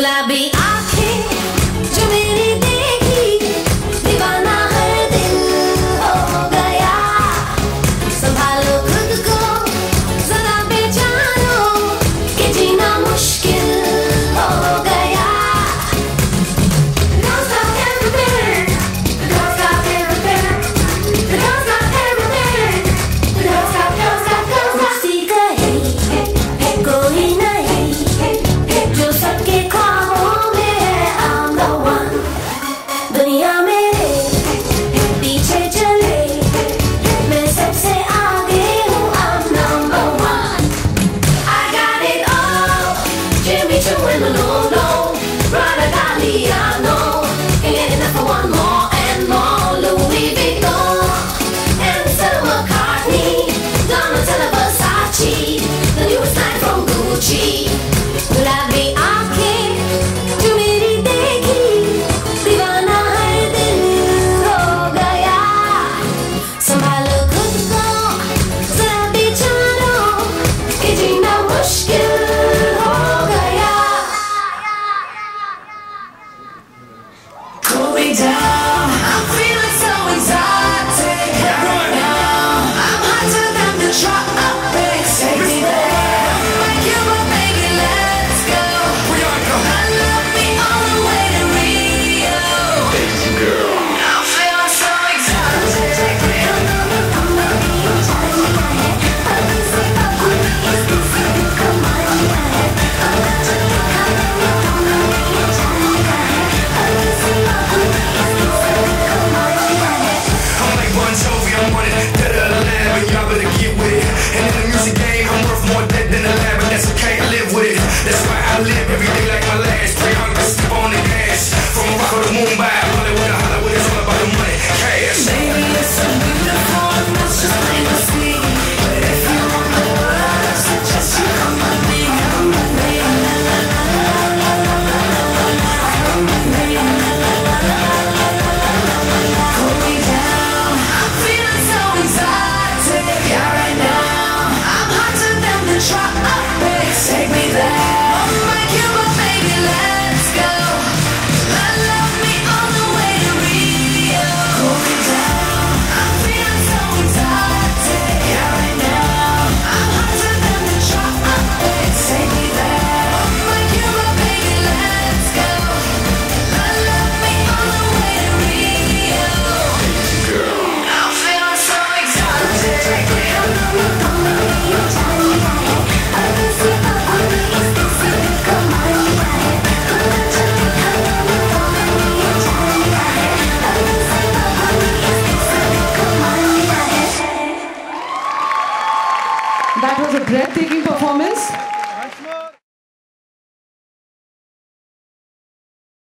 गुलाबी आंखें जो मेरी देखी, दीवाना हर दिल हो गया। संभालो खुद को जरा बेजानो, कि जीना मुश्किल हो गया। Don't stop everywhere, don't stop everywhere, don't stop everywhere, don't stop, don't stop, don't stop। किसी कहे कोई नहीं जो सबके ख्वाबों में है, I'm the one। दुनिया मेरे पीछे चले, मैं सबसे आगे हूँ, I'm number one। I got it all, Jimmy Choo and Manolo, Prada Galliano, can't get enough for one more and more. Louis Vuitton and Stella McCartney, Donatella Versace, the newest line from Gucci। गुलाबी आंखें जो मेरी देखी, दीवाना हर दिल हो गया। संभालो खुद को जरा बेजानो, कि जीना मुश्किल हो गया। Cool me down, I'm feeling so exotic right now. I'm hotter than the tropics, take me there. Make you a baby, let's go. I love me all the way to Rio. I'm feeling so exotic. I'm like Bon Jovi, I'm running dead or alive, and y'all better get with it. And in the music game, I'm worth more dead than alive, but that's okay, I live with it. That's why I live every day like my last. 300 step on the gas, from Morocco to Mumbai, Hollywood to Hollywood, it's all about the money, cash. Baby, it's so beautiful, and that's just plain to see. But if you want the world, I suggest you come with me, come with me. La la la la la la la la la, come with me. La la la la la la la la, cool me down. I'm feeling so exotic, yeah, right now. I'm hotter than the tropics, take me there. Oh my Cuba, baby, let's go. Love me all the way to Rio. Cool me down. I'm feeling so exotic, yeah, right now. I'm hotter than the tropics, take me there. Oh my Cuba, baby, let's go. Love me all the way to Rio. I'm feeling so exotic. That was a breathtaking performance.